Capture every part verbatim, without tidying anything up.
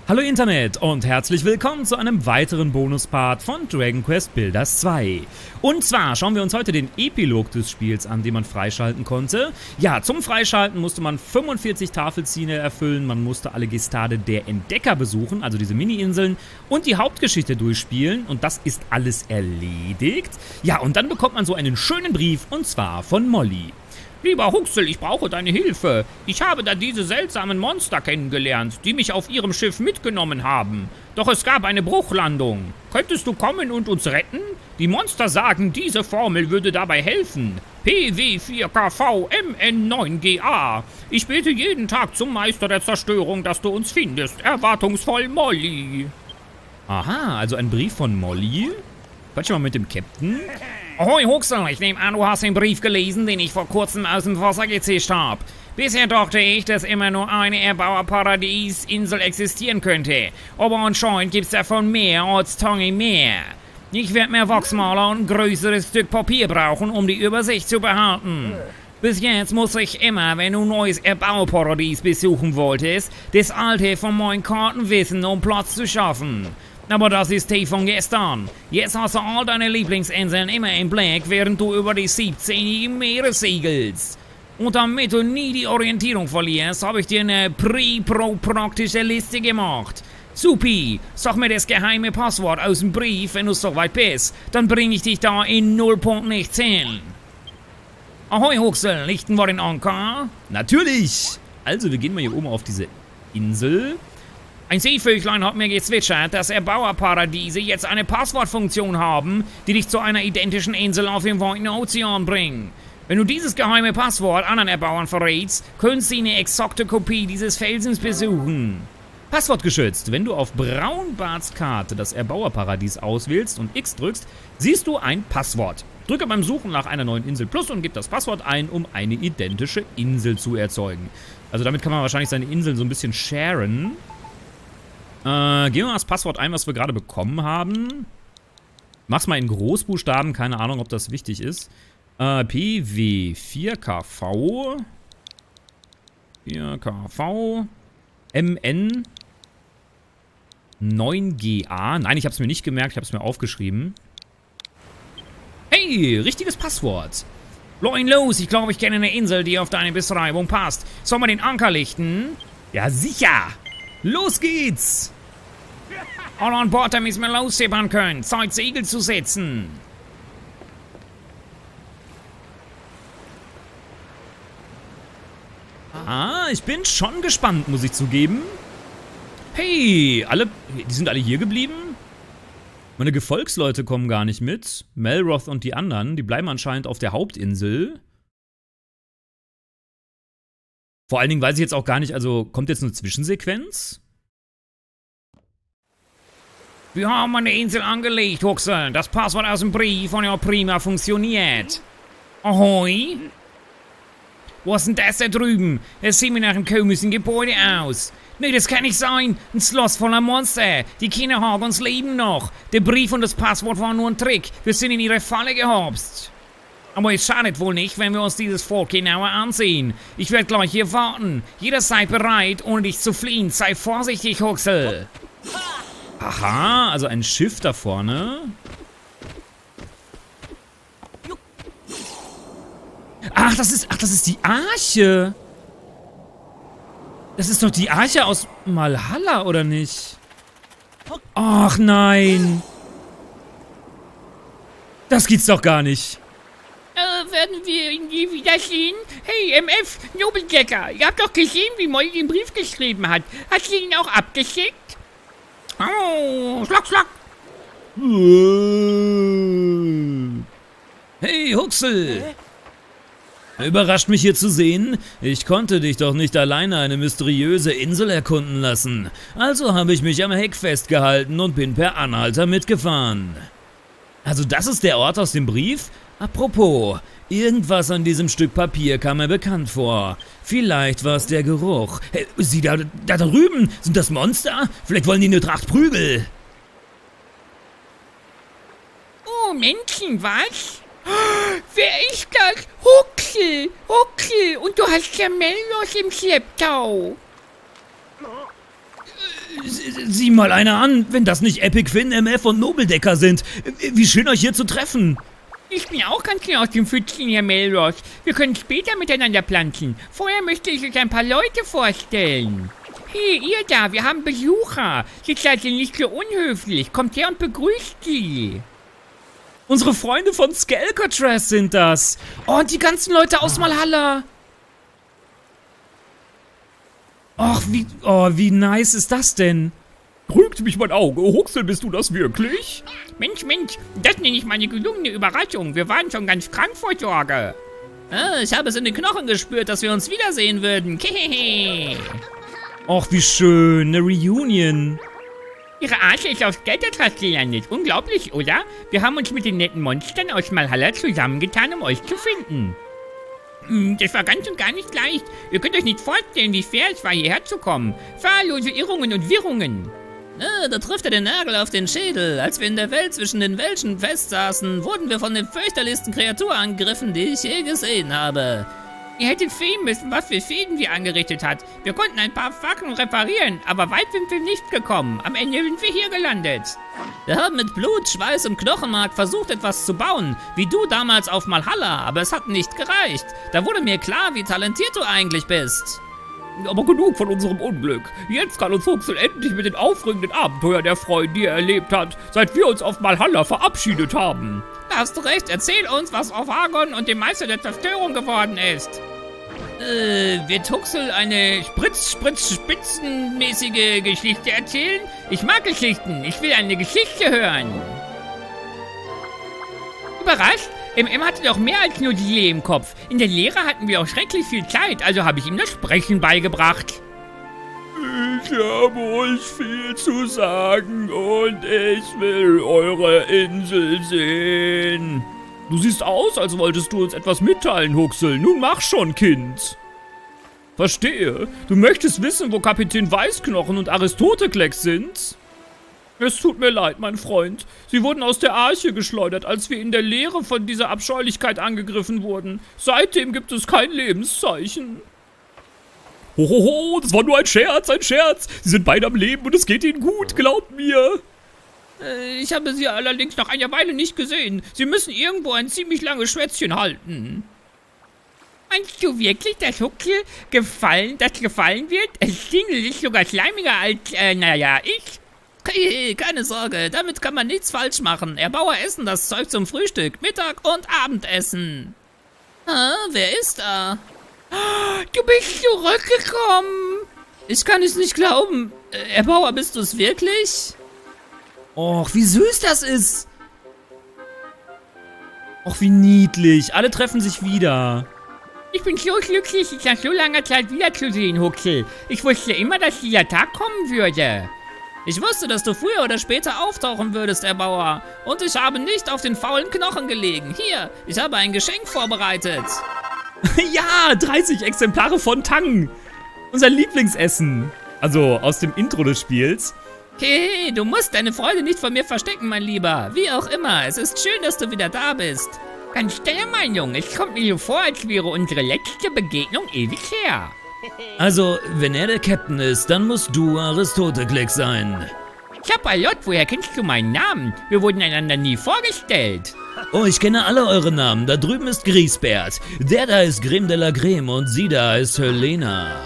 Hallo Internet und herzlich willkommen zu einem weiteren Bonuspart von Dragon Quest Builders zwei. Und zwar schauen wir uns heute den Epilog des Spiels an, den man freischalten konnte. Ja, zum Freischalten musste man fünfundvierzig Tafelziele erfüllen, man musste alle Gestade der Entdecker besuchen, also diese Mini-Inseln, und die Hauptgeschichte durchspielen, und das ist alles erledigt. Ja, und dann bekommt man so einen schönen Brief, und zwar von Molly. Lieber Huxel, ich brauche deine Hilfe. Ich habe da diese seltsamen Monster kennengelernt, die mich auf ihrem Schiff mitgenommen haben. Doch es gab eine Bruchlandung. Könntest du kommen und uns retten? Die Monster sagen, diese Formel würde dabei helfen. P W vier K V M N neun G A. Ich bete jeden Tag zum Meister der Zerstörung, dass du uns findest. Erwartungsvoll, Molly. Aha, also ein Brief von Molly? Quatsch mal mit dem Captain. Ahoi Huxel, ich nehme an, du hast den Brief gelesen, den ich vor kurzem aus dem Wasser gezischt habe. Bisher dachte ich, dass immer nur eine Erbauerparadies-Insel existieren könnte. Aber anscheinend gibt es davon mehr als Tange mehr. Ich werde mehr Wachsmaler und ein größeres Stück Papier brauchen, um die Übersicht zu behalten. Bis jetzt muss ich immer, wenn du ein neues Erbauerparadies besuchen wolltest, das alte von meinen Karten wissen, um Platz zu schaffen. Aber das ist Tee von gestern. Jetzt hast du all deine Lieblingsinseln immer im Blick, während du über die siebzehnjährigen Meere segelst. Und damit du nie die Orientierung verlierst, habe ich dir eine pre-pro-praktische Liste gemacht. Supi, sag mir das geheime Passwort aus dem Brief, wenn du soweit bist. Dann bringe ich dich da in null Punkt nicht zehn. Ahoi Huxel, lichten wir den Anker? Natürlich. Also wir gehen mal hier oben auf diese Insel. Ein Seevöglein hat mir gezwitschert, dass Erbauerparadiese jetzt eine Passwortfunktion haben, die dich zu einer identischen Insel auf dem weiten Ozean bringt. Wenn du dieses geheime Passwort anderen Erbauern verrätst, können sie eine exakte Kopie dieses Felsens besuchen. Passwort geschützt. Wenn du auf Braunbarts Karte das Erbauerparadies auswählst und X drückst, siehst du ein Passwort. Drücke beim Suchen nach einer neuen Insel Plus und gib das Passwort ein, um eine identische Insel zu erzeugen. Also damit kann man wahrscheinlich seine Inseln so ein bisschen sharen. Äh, gehen wir mal das Passwort ein, was wir gerade bekommen haben. Mach's mal in Großbuchstaben, keine Ahnung, ob das wichtig ist. Äh, P W vier K V vier K V M N neun G A. Nein, ich hab's mir nicht gemerkt, ich hab's mir aufgeschrieben. Hey, richtiges Passwort. Leun los, ich glaube, ich kenne eine Insel, die auf deine Beschreibung passt. Sollen wir den Anker lichten? Ja, sicher. Los geht's! Alle an Bord, damit wir losschippern können. Zeit, Segel zu setzen. Ah, ich bin schon gespannt, muss ich zugeben. Hey, alle, die sind alle hier geblieben? Meine Gefolgsleute kommen gar nicht mit. Melroth und die anderen, die bleiben anscheinend auf der Hauptinsel. Vor allen Dingen weiß ich jetzt auch gar nicht, also kommt jetzt eine Zwischensequenz? Wir haben eine Insel angelegt, Huxel. Das Passwort aus dem Brief von ja prima funktioniert. Ahoi? Was ist denn das da drüben? Es sieht mir nach einem komischen Gebäude aus. Nee, das kann nicht sein. Ein Schloss voller Monster. Die Kinder haben uns leben noch. Der Brief und das Passwort waren nur ein Trick. Wir sind in ihre Falle gehopst. Aber es schadet wohl nicht, wenn wir uns dieses Volk genauer ansehen. Ich werde gleich hier warten. Jeder sei bereit, ohne dich zu fliehen. Sei vorsichtig, Huxel. Aha, also ein Schiff da vorne. Ach, das ist, ach, das ist die Arche. Das ist doch die Arche aus Malhalla, oder nicht? Ach nein. Das geht's doch gar nicht. Äh, werden wir ihn je wiedersehen? Hey, M F, Nobeldecker, ihr habt doch gesehen, wie Molly den Brief geschrieben hat. Hat sie ihn auch abgeschickt? Oh, schlag, schlag. Hey, Huxel. Überrascht mich hier zu sehen. Ich konnte dich doch nicht alleine eine mysteriöse Insel erkunden lassen. Also habe ich mich am Heck festgehalten und bin per Anhalter mitgefahren. Also das ist der Ort aus dem Brief? Apropos, irgendwas an diesem Stück Papier kam mir bekannt vor. Vielleicht war es der Geruch. Hey, sieh da, da drüben, sind das Monster? Vielleicht wollen die eine Tracht Prügel. Oh, Menschen, was? Wer ist das? Huxel, Huxel, und du hast ja Melroth im Schlepptau. sieh mal einer an, wenn das nicht Epic Finn, M F und Nobeldecker sind. Wie schön euch hier zu treffen. Ich bin auch ganz klar aus dem Pfützchen, Herr Melrose. Wir können später miteinander planschen. Vorher möchte ich euch ein paar Leute vorstellen. Hey, ihr da, wir haben Besucher. Jetzt seid ihr nicht so unhöflich. Kommt her und begrüßt sie. Unsere Freunde von Skelcatraz sind das. Oh, und die ganzen Leute aus Malhalla. Och, wie, oh, wie nice ist das denn? Trügt mich mein Auge. Huxel, bist du das wirklich? Mensch, Mensch, das nenne ich mal eine gelungene Überraschung. Wir waren schon ganz krank vor Sorge. Ah, ich habe es in den Knochen gespürt, dass wir uns wiedersehen würden. Kehehe. Och, wie schön, eine Reunion. Ihre Arche ist auf Skelcatraz gelandet. Unglaublich, oder? Wir haben uns mit den netten Monstern aus Malhalla zusammengetan, um euch zu finden. Hm, das war ganz und gar nicht leicht. Ihr könnt euch nicht vorstellen, wie schwer es war, hierher zu kommen. Zahllose Irrungen und Wirrungen. Ah, da trifft er den Nagel auf den Schädel. Als wir in der Welt zwischen den Welschen festsaßen, wurden wir von den fürchterlichsten Kreaturen angegriffen, die ich je gesehen habe. Ihr hättet sehen müssen, was für Schäden wir angerichtet hat. Wir konnten ein paar Fackeln reparieren, aber weit sind wir nicht gekommen. Am Ende sind wir hier gelandet. Wir haben mit Blut, Schweiß und Knochenmark versucht, etwas zu bauen, wie du damals auf Malhalla, aber es hat nicht gereicht. Da wurde mir klar, wie talentiert du eigentlich bist. Aber genug von unserem Unglück. Jetzt kann uns Huxel endlich mit den aufregenden Abenteuern erfreuen, die er erlebt hat, seit wir uns auf Malhalla verabschiedet haben. Da hast du recht, erzähl uns, was auf Argon und dem Meister der Zerstörung geworden ist. Äh, wird Huxel eine Spritz-Spritz-Spitzenmäßige Geschichte erzählen? Ich mag Geschichten, ich will eine Geschichte hören. Überrascht? M M hatte doch mehr als nur die Lee im Kopf. In der Lehre hatten wir auch schrecklich viel Zeit, also habe ich ihm das Sprechen beigebracht. Ich habe euch viel zu sagen und ich will eure Insel sehen. Du siehst aus, als wolltest du uns etwas mitteilen, Huxel. Nun mach schon, Kind. Verstehe. Du möchtest wissen, wo Kapitän Weißknochen und Aristoteklex sind? Es tut mir leid, mein Freund. Sie wurden aus der Arche geschleudert, als wir in der Lehre von dieser Abscheulichkeit angegriffen wurden. Seitdem gibt es kein Lebenszeichen. Hohoho, das war nur ein Scherz, ein Scherz. Sie sind beide am Leben und es geht ihnen gut, glaubt mir. Äh, ich habe sie allerdings nach einer Weile nicht gesehen. Sie müssen irgendwo ein ziemlich langes Schwätzchen halten. Meinst du wirklich, dass Huxel gefallen, das gefallen wird? Es klingt sich sogar schleimiger als, äh, naja, ich. Hey, keine Sorge, damit kann man nichts falsch machen. Erbauer essen das Zeug zum Frühstück, Mittag und Abendessen. Ah, wer ist da? Du bist zurückgekommen. Ich kann es nicht glauben. Erbauer, bist du es wirklich? Och, wie süß das ist. Och, wie niedlich. Alle treffen sich wieder. Ich bin so glücklich, dich nach so langer Zeit wiederzusehen, Huxel. Ich wusste immer, dass dieser Tag kommen würde. Ich wusste, dass du früher oder später auftauchen würdest, Erbauer. Und ich habe nicht auf den faulen Knochen gelegen. Hier, ich habe ein Geschenk vorbereitet. Ja, dreißig Exemplare von Tang. Unser Lieblingsessen. Also aus dem Intro des Spiels. Hey, du musst deine Freude nicht von mir verstecken, mein Lieber. Wie auch immer, es ist schön, dass du wieder da bist. Ganz deiner Meinung, es kommt mir so vor, als wäre unsere letzte Begegnung ewig her. Also, wenn er der Captain ist, dann musst du Aristoteklex sein. Chapalot, woher kennst du meinen Namen? Wir wurden einander nie vorgestellt. Oh, ich kenne alle eure Namen. Da drüben ist Griesbert. Der da ist Grim de la Greme und sie da ist Helena.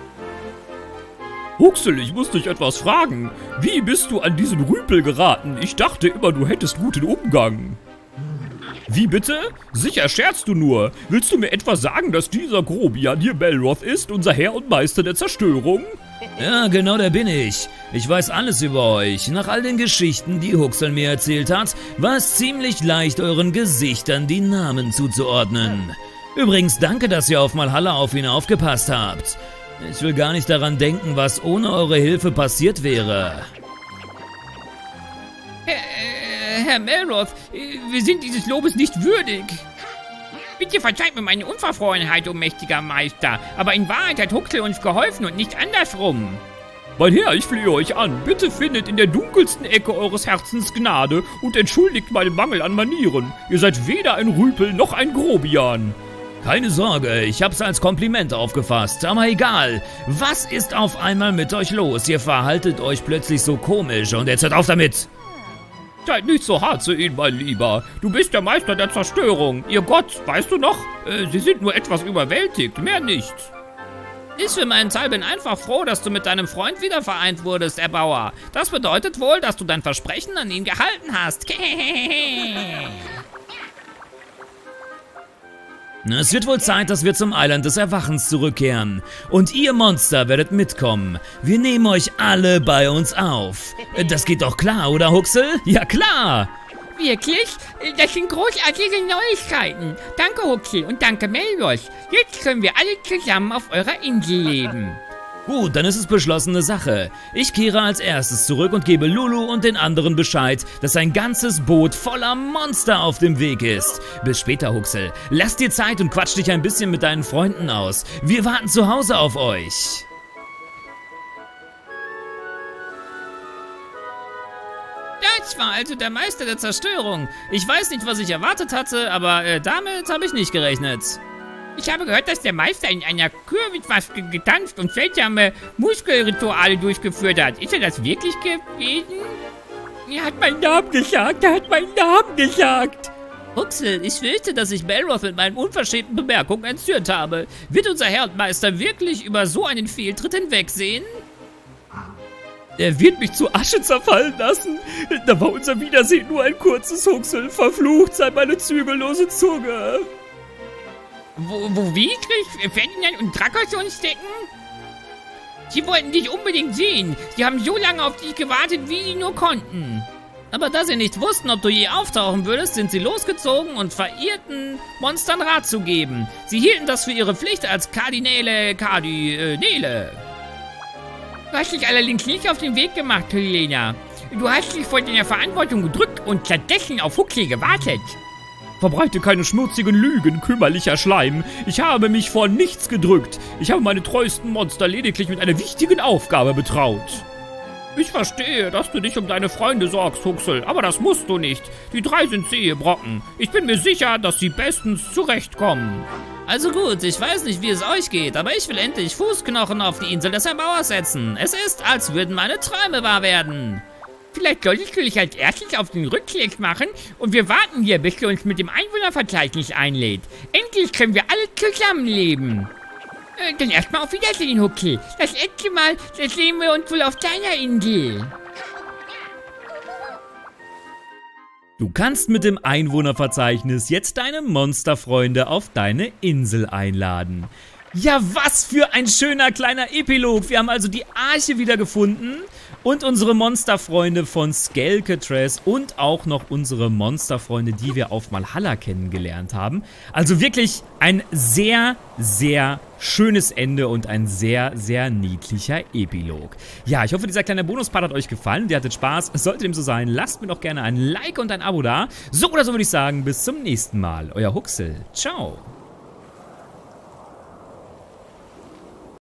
Huxel, ich muss dich etwas fragen. Wie bist du an diesen Rüpel geraten? Ich dachte immer, du hättest guten Umgang. Wie bitte? Sicher scherzt du nur. Willst du mir etwa sagen, dass dieser Grobian hier Belroth ist, unser Herr und Meister der Zerstörung? Ja, genau der bin ich. Ich weiß alles über euch. Nach all den Geschichten, die Huxel mir erzählt hat, war es ziemlich leicht, euren Gesichtern die Namen zuzuordnen. Übrigens, danke, dass ihr auf Malhalla auf ihn aufgepasst habt. Ich will gar nicht daran denken, was ohne eure Hilfe passiert wäre. Herr Melroth, wir sind dieses Lobes nicht würdig. Bitte verzeiht mir meine Unverfrorenheit, o mächtiger Meister, aber in Wahrheit hat Huxel uns geholfen und nicht andersrum. Mein Herr, ich flehe euch an, bitte findet in der dunkelsten Ecke eures Herzens Gnade und entschuldigt meinen Mangel an Manieren. Ihr seid weder ein Rüpel noch ein Grobian. Keine Sorge, ich hab's als Kompliment aufgefasst, aber egal. Was ist auf einmal mit euch los? Ihr verhaltet euch plötzlich so komisch und jetzt hört auf damit. Seid nicht so hart zu ihnen, mein Lieber. Du bist der Meister der Zerstörung. Ihr Gott, weißt du noch? Äh, sie sind nur etwas überwältigt, mehr nicht. Ich für meinen Teil bin einfach froh, dass du mit deinem Freund wieder vereint wurdest, Erbauer. Das bedeutet wohl, dass du dein Versprechen an ihn gehalten hast. Es wird wohl Zeit, dass wir zum Eiland des Erwachens zurückkehren. Und ihr Monster werdet mitkommen. Wir nehmen euch alle bei uns auf. Das geht doch klar, oder Huxel? Ja, klar! Wirklich? Das sind großartige Neuigkeiten. Danke, Huxel, und danke, Meliodas. Jetzt können wir alle zusammen auf eurer Insel leben. Gut, dann ist es beschlossene Sache. Ich kehre als erstes zurück und gebe Lulu und den anderen Bescheid, dass ein ganzes Boot voller Monster auf dem Weg ist. Bis später, Huxel. Lass dir Zeit und quatsch dich ein bisschen mit deinen Freunden aus. Wir warten zu Hause auf euch. Das war also der Meister der Zerstörung. Ich weiß nicht, was ich erwartet hatte, aber äh, damit habe ich nicht gerechnet. Ich habe gehört, dass der Meister in einer Kürbismaske getanzt und seltsame Muskelrituale durchgeführt hat. Ist er das wirklich gewesen? Er hat meinen Namen gesagt, er hat meinen Namen gesagt. Huxel, ich fürchte, dass ich Belroth mit meinen unverschämten Bemerkungen entzürnt habe. Wird unser Herr und Meister wirklich über so einen Fehltritt hinwegsehen? Er wird mich zu Asche zerfallen lassen. Da war unser Wiedersehen nur ein kurzes, Huxel. Verflucht sei meine zügellose Zunge. Wo, wo Wietrich, Ferdinand und Drakos uns stecken? Sie wollten dich unbedingt sehen. Sie haben so lange auf dich gewartet, wie sie nur konnten. Aber da sie nicht wussten, ob du je auftauchen würdest, sind sie losgezogen und verirrten Monstern Rat zu geben. Sie hielten das für ihre Pflicht als Kardinäle Kardinäle. Du hast dich allerdings nicht auf den Weg gemacht, Helena. Du hast dich vor deiner Verantwortung gedrückt und stattdessen auf Huxley gewartet. Verbreite keine schmutzigen Lügen, kümmerlicher Schleim. Ich habe mich vor nichts gedrückt. Ich habe meine treuesten Monster lediglich mit einer wichtigen Aufgabe betraut. Ich verstehe, dass du dich um deine Freunde sorgst, Huxel, aber das musst du nicht. Die drei sind zähe Brocken. Ich bin mir sicher, dass sie bestens zurechtkommen. Also gut, ich weiß nicht, wie es euch geht, aber ich will endlich Fußknochen auf die Insel des Erbauers setzen. Es ist, als würden meine Träume wahr werden. Vielleicht solltest du dich als erstes auf den Rückweg machen und wir warten hier, bis du uns mit dem Einwohnerverzeichnis einlädt. Endlich können wir alle zusammenleben. Äh, dann erstmal auf Wiedersehen, Huxel. Das letzte Mal, das sehen wir uns wohl auf deiner Insel. Du kannst mit dem Einwohnerverzeichnis jetzt deine Monsterfreunde auf deine Insel einladen. Ja, was für ein schöner kleiner Epilog. Wir haben also die Arche wiedergefunden und unsere Monsterfreunde von Skelketress und auch noch unsere Monsterfreunde, die wir auf Malhalla kennengelernt haben. Also wirklich ein sehr, sehr schönes Ende und ein sehr, sehr niedlicher Epilog. Ja, ich hoffe, dieser kleine Bonuspart hat euch gefallen. Ihr hattet Spaß. Sollte dem so sein, lasst mir doch gerne ein Like und ein Abo da. So oder so würde ich sagen, bis zum nächsten Mal. Euer Huxel. Ciao.